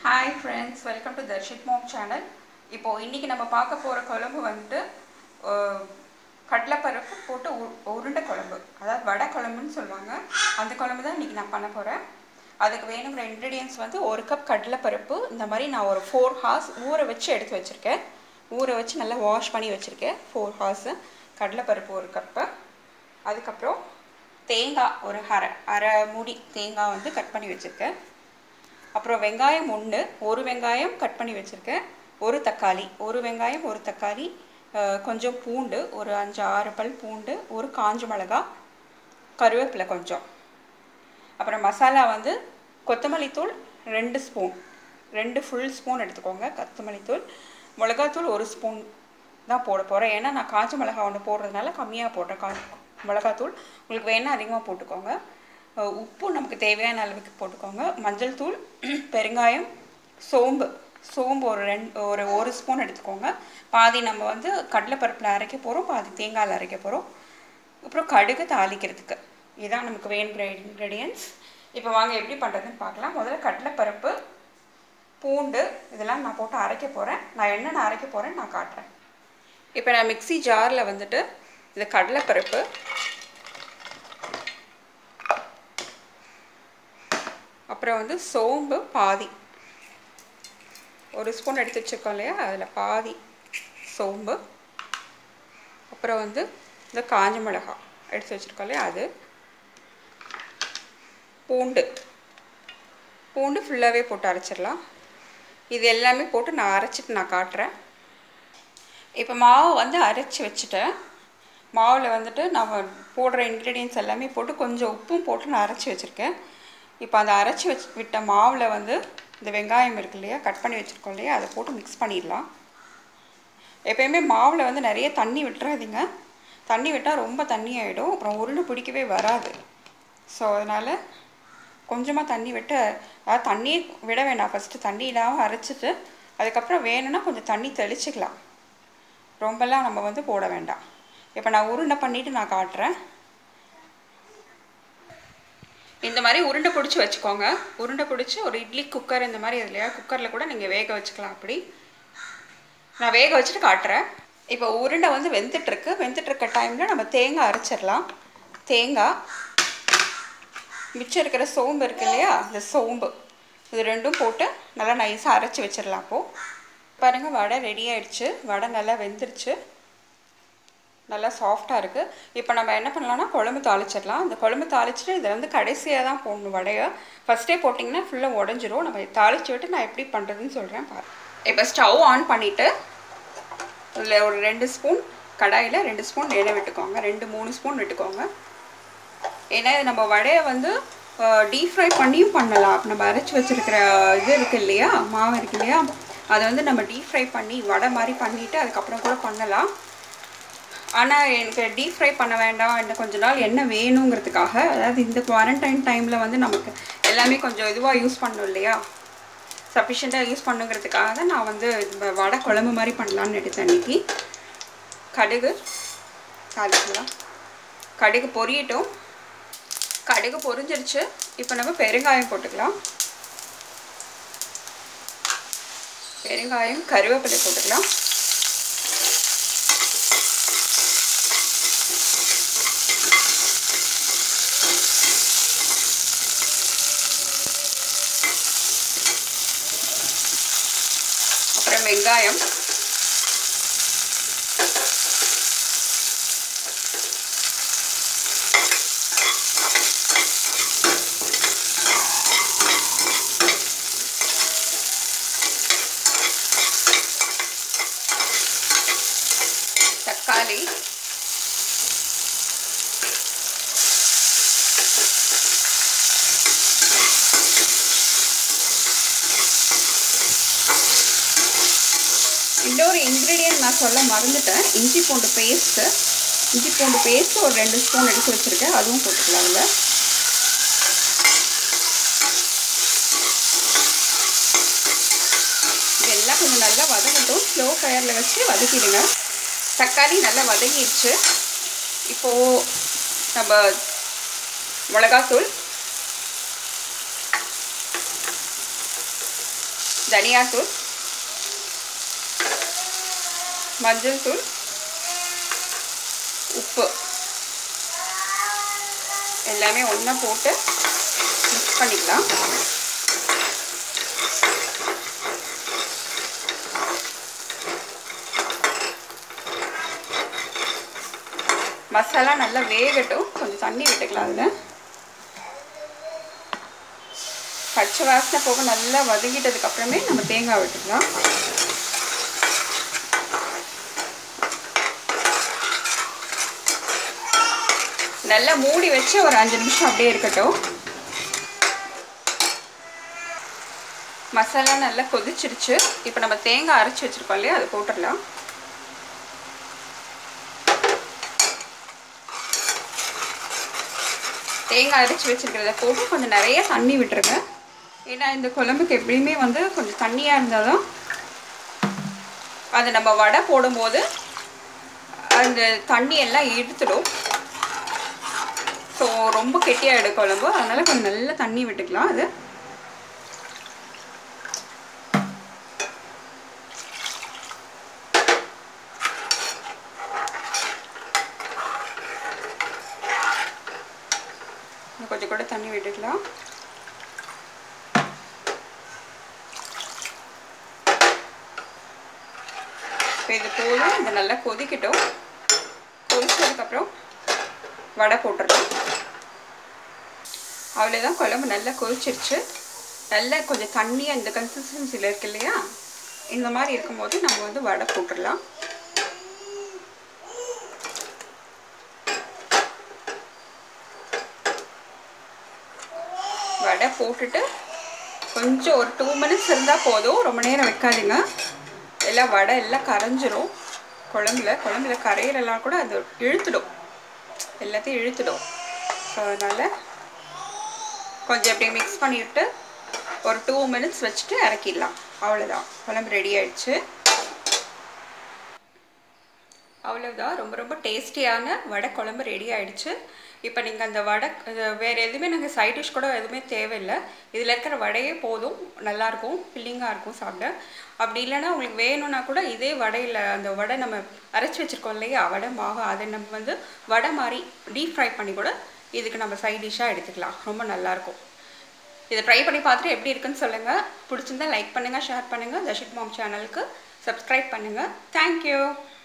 Hi friends, welcome to Darshit Mom channel. இப்போ இன்னைக்கு நம்ம பார்க்க போற குழம்பு வந்து கடலை பருப்பு போட்டு உருண்டை குழம்பு. அதாவது வடை குழம்புன்னு சொல்வாங்க. அந்த குழம்பு தான் இன்னைக்கு நான் பண்ண போறேன். அதுக்கு வேணும்ற இன்கிரிடியன்ட்ஸ் வந்து 1 கப் கடலை பருப்பு. இந்த மாதிரி நான் ஒரு 4 hours ஊற வச்சு எடுத்து வச்சிருக்கேன். ஊற வச்சு நல்லா வாஷ் பண்ணி வச்சிருக்கேன். 4 hours கடலை பருப்பு 1 கப். அதுக்கு அப்புறம் தேங்காய் ஒரு அரை மூடி தேங்காய் வந்து கட் பண்ணி வச்சிருக்கேன். அப்புறம் வெங்காயம் ஒரு வெங்காயம் கட் பண்ணி வச்சிருக்கேன். ஒரு தக்காளி, ஒரு வெங்காயம் ஒரு தக்காளி, கொஞ்சம் பூண்டு ஒரு 5-6 பல் பூண்டு, ஒரு காஞ்ச மிளகாய், கருவேப்பிலை கொஞ்சம். அப்புறம் மசாலா வந்து கொத்தமல்லி தூள் 2 ஸ்பூன், 2 ஃபுல் ஸ்பூன் எடுத்துக்கோங்க கொத்தமல்லி தூள். மிளகாத்தூள் 1 ஸ்பூன் தான் போட போகிறேன். ஏன்னா நான் காஞ்ச மிளகாய் ஒன்று போடுறதுனால கம்மியாக போடுறேன் மிளகாத்தூள். உங்களுக்கு வேணால் அதிகமாக போட்டுக்கோங்க. உப்பு நமக்கு தேவையான அளவுக்கு போட்டுக்கோங்க. மஞ்சள் தூள், பெருங்காயம், சோம்பு ஒரு ஸ்பூன் எடுத்துக்கோங்க. பாதி நம்ம வந்து கடலைப்பருப்பில் அரைக்க போகிறோம், பாதி தேங்காயில் அரைக்க போகிறோம். அப்புறம் கடுகு தாளிக்கிறதுக்கு. இதுதான் நமக்கு வேணுங்கிற இன்க்ரீடியன்ட்ஸ். இப்போ வாங்க எப்படி பண்ணுறதுன்னு பார்க்கலாம். முதல்ல கடலைப்பருப்பு, பூண்டு இதெல்லாம் நான் போட்டு அரைக்க போகிறேன். நான் என்னென்ன அரைக்க போகிறேன்னு நான் காட்டுறேன். இப்போ நான் மிக்ஸி ஜாரில் வந்துட்டு இது கடலைப்பருப்பு, அப்புறம் வந்து சோம்பு பாதி 1 ஸ்பூன் எடுத்து வச்சுருக்கோம் இல்லையா, அதில் பாதி சோம்பு, அப்புறம் வந்து இந்த காஞ்ச மிளகாய் எடுத்து வச்சுருக்கோம் இல்லையா அது, பூண்டு ஃபுல்லாகவே போட்டு அரைச்சிடலாம். இது எல்லாமே போட்டு நான் அரைச்சிட்டு நான் காட்டுறேன். இப்போ மாவு வந்து அரைச்சி வச்சுட்டேன். மாவில் வந்துட்டு நான் போடுற இன்க்ரீடியன்ட்ஸ் எல்லாமே போட்டு கொஞ்சம் உப்பும் போட்டு நான் அரைச்சி வச்சுருக்கேன். இப்போ அந்த அரைச்சி விட்ட மாவில் வந்து இந்த வெங்காயம் இருக்கு இல்லையா, கட் பண்ணி வச்சுருக்கோம் இல்லையா, அதை போட்டு மிக்ஸ் பண்ணிடலாம். எப்போயுமே மாவில் வந்து நிறைய தண்ணி விட்டுறாதீங்க. தண்ணி விட்டால் ரொம்ப தண்ணி ஆகிடும், அப்புறம் உருண்டை பிடிக்கவே வராது. ஸோ அதனால் கொஞ்சமாக தண்ணி விட்டு, அதாவது தண்ணியே விட வேண்டாம், ஃபஸ்ட்டு தண்ணி இல்லாமல் அரைச்சிட்டு அதுக்கப்புறம் வேணும்னா கொஞ்சம் தண்ணி தெளிச்சிக்கலாம். ரொம்பலாம் நம்ம வந்து போட வேண்டாம். இப்போ நான் உருண்டை பண்ணிவிட்டு நான் காட்டுறேன். இந்த மாதிரி உருண்டை பிடிச்சி வச்சுக்கோங்க. உருண்டை பிடிச்சி ஒரு இட்லி குக்கர் இந்த மாதிரி இல்லையா, குக்கரில் கூட நீங்கள் வேக வச்சுக்கலாம். அப்படி நான் வேக வச்சுட்டு காட்டுறேன். இப்போ உருண்டை வந்து வெந்துட்டுருக்க டைமில் நம்ம தேங்காய் அரைச்சிடலாம். தேங்காய், மிச்சம் இருக்கிற சோம்பு இருக்கு இல்லையா, இந்த சோம்பு இது ரெண்டும் போட்டு நல்லா நைஸாக அரைச்சி வச்சிடலாம். அப்போது பாருங்கள், வடை ரெடி ஆகிடுச்சு. வடை நல்லா வெந்துருச்சு, நல்லா சாஃப்டாக இருக்குது. இப்போ நம்ம என்ன பண்ணலாம்னா குழம்பு தாளிச்சிடலாம். அந்த குழம்பு தாளிச்சிட்டு இதை வந்து கடைசியாக தான் போடணும். வடையை ஃபஸ்ட்டே போட்டிங்கன்னா ஃபுல்லாக உடஞ்சிரும். நம்ம தாளித்து விட்டு நான் எப்படி பண்ணுறதுன்னு சொல்கிறேன் பாரு. இப்போ ஸ்டவ் ஆன் பண்ணிவிட்டு இதில் ஒரு 2 ஸ்பூன் கடாயில் 2 ஸ்பூன் எண்ணெய் விட்டுக்கோங்க. 2-3 ஸ்பூன் விட்டுக்கோங்க. ஏன்னா நம்ம வடையை வந்து டீப் ஃப்ரை பண்ணியும் பண்ணலாம். நம்ம அரைச்சி வச்சுருக்கிற இது இருக்குது இல்லையா, மாவு இருக்கு இல்லையா, அதை வந்து நம்ம டீப் ஃப்ரை பண்ணி வடை மாதிரி பண்ணிவிட்டு அதுக்கப்புறம் கூட பண்ணலாம். ஆனால் எனக்கு டீப் ஃப்ரை பண்ண வேண்டாம், இன்னும் கொஞ்ச நாள் எண்ணெய் வேணுங்கிறதுக்காக, அதாவது இந்த குவாரண்டைன் டைமில் வந்து நமக்கு எல்லாமே கொஞ்சம் இதுவாக யூஸ் பண்ணணும் இல்லையா, சஃபிஷியண்ட்டாக யூஸ் பண்ணுங்கிறதுக்காக தான் நான் வந்து இந்த வடை குழம்பு மாதிரி பண்ணலான்னு எடுத்தேன் அன்றைக்கி. கடுகு தாளிக்கலாம். கடுகு பொரியட்டும். கடுகு பொரிஞ்சிருச்சு. இப்போ நம்ம பெருங்காயம் போட்டுக்கலாம். பெருங்காயம், கருவேப்பிலை போட்டுக்கலாம். அப்புறம் வெங்காயம், தக்காளி, இன்னொரு இன்க்ரீடியன்ட் நான் சொல்ல மறந்துட்டேன், இஞ்சி பூண்டு பேஸ்ட்டு ஒரு 2 ஸ்பூன் எடுத்து வச்சுருக்கேன், அதுவும் போட்டுக்கலாம். அதில் இதெல்லாம் கொஞ்சம் நல்லா வதங்கட்டும். ஸ்லோ ஃபயரில் வச்சு வதக்கிடுங்க. தக்காளி நல்லா வதங்கிடுச்சு. இப்போது நம்ம மிளகாத்தூள், தனியாத்தூள், மஞ்சள் தூள், உப்பு எல்லாமே ஒன்றா போட்டு மிக்ஸ் பண்ணிக்கலாம். மசாலா நல்லா வேகட்டும். கொஞ்சம் தண்ணி விட்டுக்கலாம். அதில் பச்சை வாசனை போக நல்லா வதங்கிட்டதுக்கு அப்புறமே நம்ம தேங்காய் விட்டுக்கலாம். நல்லா மூடி வச்சு ஒரு 5 நிமிஷம் அப்படியே இருக்கட்டும். மசாலா நல்லா கொதிச்சிருச்சு. இப்போ நம்ம தேங்காய் அரைச்சி வச்சுருக்கோம் இல்லையா, அதை போட்டுடலாம். தேங்காய் அரைச்சி வச்சுருக்கிறத போட்டு கொஞ்சம் நிறைய தண்ணி விட்டுருங்க. ஏன்னா இந்த குழம்புக்கு எப்படியுமே வந்து கொஞ்சம் தண்ணியாக இருந்தாலும் அதை நம்ம வடை போடும்போது அந்த தண்ணி எல்லாம் இழுத்துடும். ஸோ ரொம்ப கெட்டியாகிடும் குழம்பு. அதனால் கொஞ்சம் நல்லா தண்ணி விட்டுக்கலாம். அது கொஞ்சம் கூட தண்ணி விட்டுக்கலாம். இப்போ இது போதும். இது நல்லா கொதிக்கட்டும். கொதிச்சதுக்கப்புறம் வடை போட்டுடலாம். அவ்வளோதான், குழம்பு நல்லா கொதிச்சிருச்சு. நல்லா கொஞ்சம் தண்ணியாக இந்த கன்சிஸ்டன்சியில் இருக்கு இல்லையா, இந்த மாதிரி இருக்கும்போது நம்ம வந்து வடை போட்டுடலாம். வடை போட்டுட்டு கொஞ்சம் ஒரு 2 மினிட்ஸ் இருந்தால் போதும். ரொம்ப நேரம் வைக்காதீங்க. எல்லாம் வடை எல்லாம் கரைஞ்சிரும். குழம்புல கரையிலெல்லாம் கூட அது இழுத்துடும், எல்லாத்தையும் இழுத்துடும். ஸோ அதனால் கொஞ்சம் அப்படியே மிக்ஸ் பண்ணிவிட்டு ஒரு 2 மினிட்ஸ் வச்சுட்டு இறக்கிடலாம். அவ்வளோதான், குழம்பு ரெடி ஆயிடுச்சு. அவ்வளோதான், ரொம்ப ரொம்ப டேஸ்டியான வடை குழம்பு ரெடி ஆகிடுச்சு. இப்போ நீங்கள் அந்த வடை வேறு எதுவுமே நாங்கள் சைட் டிஷ் கூட எதுவுமே தேவையில்லை. இதில் இருக்கிற வடையே போதும். நல்லாயிருக்கும், ஃபில்லிங்காக இருக்கும் சாப்பிட. அப்படி இல்லைன்னா உங்களுக்கு வேணும்னா கூட இதே வடையில் அந்த வடை நம்ம அரைச்சி வச்சுருக்கோம் இல்லையா, வடை மாவு, அதை நம்ம வந்து வடை மாதிரி டீப் ஃப்ரை பண்ணி கூட இதுக்கு நம்ம சைட் டிஷ்ஷாக எடுத்துக்கலாம். ரொம்ப நல்லாயிருக்கும். இதை ட்ரை பண்ணி பார்த்துட்டு எப்படி இருக்குன்னு சொல்லுங்கள். பிடிச்சிருந்தா லைக் பண்ணுங்கள், ஷேர் பண்ணுங்கள். தர்ஷித் மாம் சேனலுக்கு சப்ஸ்கிரைப் பண்ணுங்கள். தேங்க்யூ.